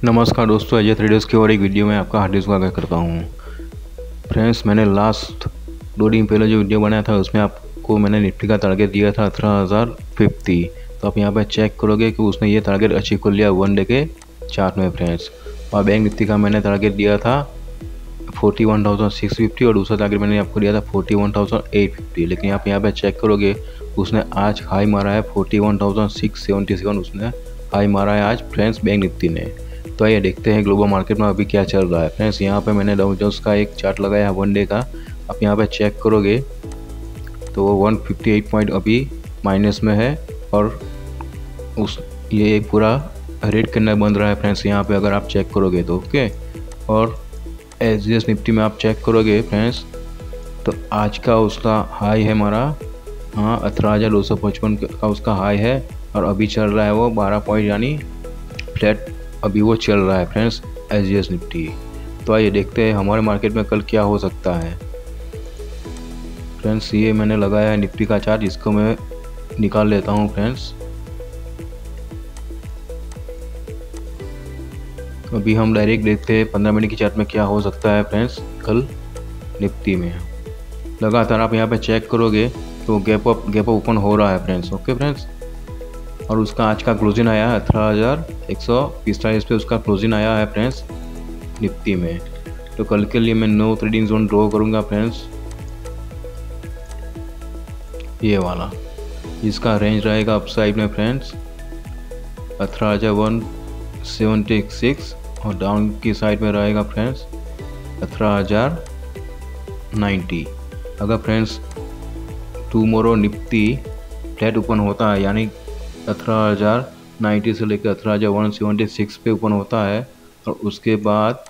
नमस्कार दोस्तों, अजय ट्रेडर्स की और एक वीडियो में आपका हार्दिक स्वागत करता हूं। फ्रेंड्स, मैंने लास्ट 2 दिन पहले जो वीडियो बनाया था उसमें आपको मैंने निफ्टी का टारगेट दिया था 18,050। तो आप यहां पर चेक करोगे कि उसने ये टारगेट अचीव कर लिया वन डे के चार्ट में फ्रेंड्स। और बैंक निफ्टी का मैंने टारगेट दिया था 41,650 और दूसरा टारगेट मैंने आपको दिया था 41,850। लेकिन आप यहाँ पर चेक करोगे उसने आज हाई मारा है 41,677। उसने हाई मारा है आज फ्रेंड्स बैंक निफ्टी ने। तो आइए देखते हैं ग्लोबल मार्केट में अभी क्या चल रहा है फ्रेंड्स। यहाँ पे मैंने डाउ जोन्स का एक चार्ट लगाया है वन डे का। आप यहाँ पे चेक करोगे तो वो 158 पॉइंट अभी माइनस में है और ये एक पूरा रेड के अंदर बन रहा है फ्रेंड्स। यहाँ पे अगर आप चेक करोगे तो ओके। और SGX निफ्टी में आप चेक करोगे फ्रेंड्स तो आज का उसका हाई है हमारा 18,255 का उसका हाई है और अभी चल रहा है वो 12 पॉइंट यानी फ्लैट अभी वो चल रहा है फ्रेंड्स SGX निफ्टी। तो आइए देखते हैं हमारे मार्केट में कल क्या हो सकता है फ्रेंड्स। ये मैंने लगाया है निफ्टी का चार्ट, इसको मैं निकाल लेता हूँ फ्रेंड्स। अभी हम डायरेक्ट देखते हैं 15 मिनट की चार्ट में क्या हो सकता है फ्रेंड्स कल निफ्टी में। लगातार आप यहाँ पे चेक करोगे तो गैप अप ओपन हो रहा है फ्रेंड्स। ओके फ्रेंड्स, और उसका आज का क्लोजिंग आया है 18,145 पे उसका क्लोजिंग आया है फ्रेंड्स निफ्टी में। तो कल के लिए मैं नो ट्रेडिंग जोन ड्रॉ करूंगा फ्रेंड्स, ये वाला। इसका रेंज रहेगा अपसाइड में फ्रेंड्स 18,176 और डाउन की साइड में रहेगा फ्रेंड्स 18,090। अगर friends tomorrow Nifty flat open होता है यानी 18,090 से लेकर 18,176 पे ओपन होता है और उसके बाद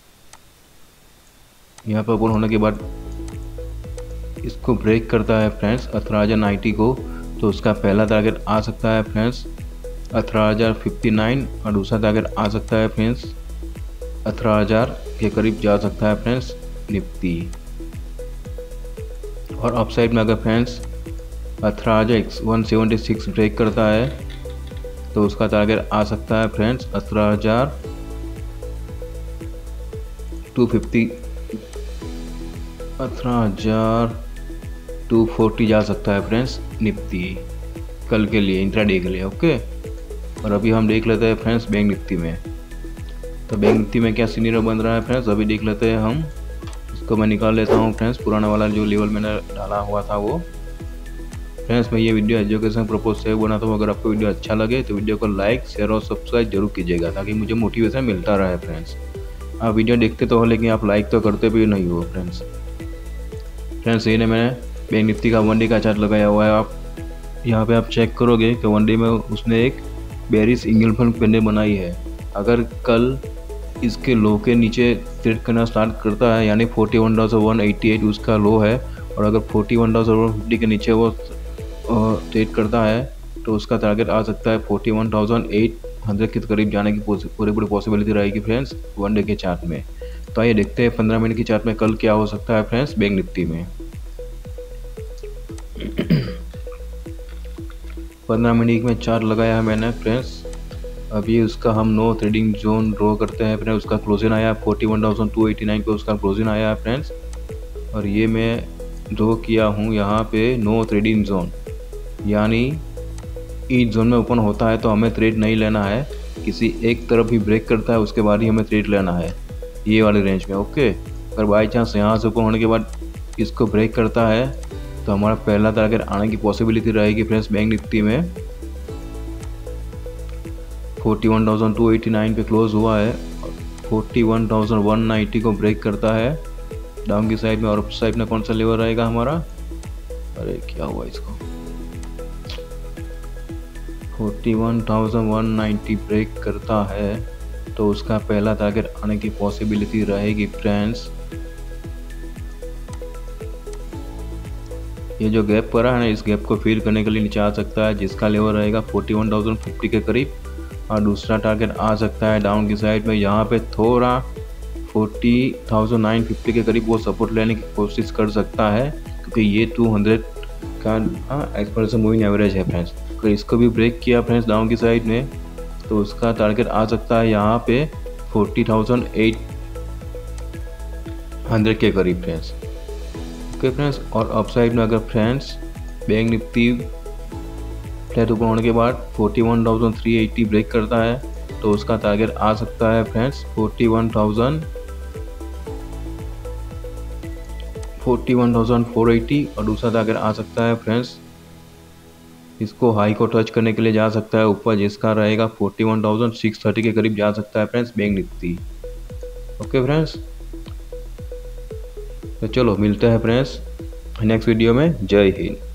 यहाँ पर ओपन होने के बाद इसको ब्रेक करता है फ्रेंड्स 18,090 को, तो उसका पहला टारगेट आ सकता है फ्रेंड्स 18,059 और दूसरा टारगेट आ सकता है फ्रेंड्स 18,000 के करीब जा सकता है फ्रेंड्स निफ्टी। और अपसाइड में अगर फ्रेंड्स 18,176 ब्रेक करता है तो उसका टारगेट आ सकता है फ्रेंड्स 18,240 जा सकता है फ्रेंड्स निफ्टी कल के लिए इंट्राडे के लिए। ओके, और अभी हम देख लेते हैं फ्रेंड्स बैंक निफ्टी में। तो बैंक निफ्टी में क्या सीनियर बन रहा है फ्रेंड्स अभी देख लेते हैं हम। इसको मैं निकाल लेता हूँ फ्रेंड्स, पुराना वाला जो लेवल मैंने डाला हुआ था वो। फ्रेंड्स, मैं ये वीडियो एजुकेशन पर्पज से बनाता हूँ। अगर आपको वीडियो अच्छा लगे तो वीडियो को लाइक शेयर और सब्सक्राइब जरूर कीजिएगा ताकि मुझे मोटिवेशन मिलता रहे फ्रेंड्स। आप वीडियो देखते तो हो लेकिन आप लाइक तो करते भी नहीं हो फ्रेंड्स। ये ने मैंने बैंक निफ्टी का वन डे का चार्ट लगाया हुआ है। आप यहाँ पे आप चेक करोगे कि वन डे में उसने एक बेरिश इंगल्फन कैंडल बनाई है। अगर कल इसके लो के नीचे ट्रेड करना स्टार्ट करता है यानी 41,188 उसका लो है और अगर 41,150 के नीचे वो ट्रेड करता है तो उसका टारगेट आ सकता है 41,800 के करीब जाने की पूरी पॉसिबिलिटी रहेगी फ्रेंड्स वन डे के चार्ट में। तो आइए देखते हैं 15 मिनट की चार्ट में कल क्या हो सकता है फ्रेंड्स बैंक निफ्टी में। 15 मिनट में चार्ट लगाया है मैंने फ्रेंड्स। अभी उसका हम नो ट्रेडिंग जोन ड्रॉ करते हैं फ्रेंड्स। उसका क्लोजिंग आया 41,289 पे उसका क्लोजिंग आया है फ्रेंड्स। और ये मैं ड्रॉ किया हूँ यहाँ पे नो ट्रेडिंग जोन, यानी इस जोन में ओपन होता है तो हमें ट्रेड नहीं लेना है, किसी एक तरफ ही ब्रेक करता है उसके बाद ही हमें ट्रेड लेना है ये वाले रेंज में। ओके, अगर बाई चांस यहाँ से ओपन होने के बाद इसको ब्रेक करता है तो हमारा पहला टारगेट आने की पॉसिबिलिटी रहेगी फ्रेंड्स बैंक निफ्टी में 41,289 पे क्लोज हुआ है। 41,190 को ब्रेक करता है डाउन की साइड में और अप साइड में कौन सा लेवल रहेगा हमारा, अरे क्या हुआ इसको, 41,190 ब्रेक करता है तो उसका पहला टारगेट आने की पॉसिबिलिटी रहेगी फ्रेंड्स ये जो गैप पड़ा है ना, इस गैप को फिल करने के लिए नीचे आ सकता है जिसका लेवल रहेगा 41,050 के करीब। और दूसरा टारगेट आ सकता है डाउन की साइड में यहाँ पे थोड़ा 40,950 के करीब वो सपोर्ट लेने की कोशिश कर सकता है क्योंकि ये 200 का एक्सपोनेंशियल मूविंग एवरेज है फ्रेंड्स। अगर इसको भी ब्रेक किया फ्रेंड्स डाउन की साइड में तो उसका टारगेट आ सकता है यहाँ पे 40,800 के करीब फ्रेंड्स। ओके फ्रेंड्स, और अपसाइड में अगर फ्रेंड्स बैंक निफ्टी फ्लैट ऊपर होने के बाद 41,380 ब्रेक करता है तो उसका टारगेट आ सकता है फ्रेंड्स 41,480 और दूसरा टारगेट आ सकता है फ्रेंड्स, इसको हाई को टच करने के लिए जा सकता है ऊपर, जिसका रहेगा 41,630 के करीब जा सकता है friends bank Nifty. Okay friends, तो चलो मिलते हैं फ्रेंड्स नेक्स्ट वीडियो में। जय हिंद।